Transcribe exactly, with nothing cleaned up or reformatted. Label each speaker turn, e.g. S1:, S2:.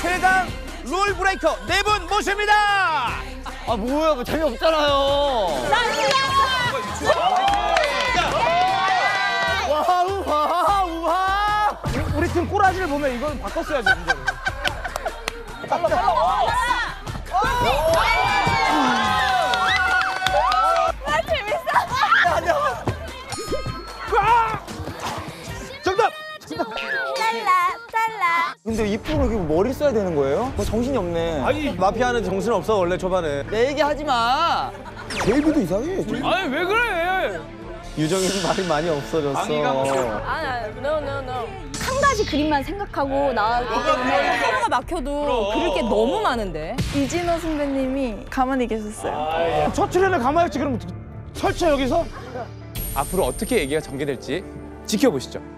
S1: 최강 룰 브레이커 네 분 모십니다.
S2: 아 뭐야, 뭐 재미없잖아요.
S1: 와우 와우 와. 우리 팀 꼬라지를 보면 이건 바꿨어야지 문제를. 빨라 빨라.
S3: 아 재밌어.
S1: 정답.
S3: 딸라 딸라.
S2: 근데 이 프로 이렇게 머리 써야 되는 거예요? 뭐 정신이 없네.
S1: 아니 마피아는 정신 없어 원래 초반에.
S2: 내 얘기 하지 마.
S1: 데이비도 이상해.
S4: 아니 왜 그래?
S1: 유정이는 말이 많이 없어졌어.
S3: 아, no no no. 한 가지 그림만 생각하고 나왔기 때문에
S5: 하나가 막혀도 그릴 게 너무 많은데.
S6: 이진호 선배님이 가만히 계셨어요.
S1: 첫 출연을 가만히 있지 그럼 설쳐 여기서?
S4: 앞으로 어떻게 얘기가 전개될지 지켜보시죠.